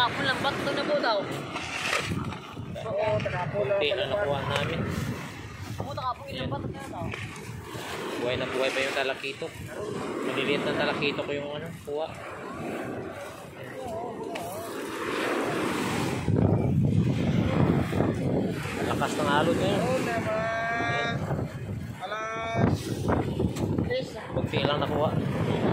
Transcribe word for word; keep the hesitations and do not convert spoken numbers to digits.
kahapon lang ba't ito na po daw? Oo, takapon lang. Hindi na nakuha namin. Pumunta kahapon ilang ba't ito na daw? Buhay na buhay pa yung talakitok. Maliliit na talakitok yung ano, kuha. Lakas ng alon ngayon. Oo naman. Alas. Kunti lang nakuha.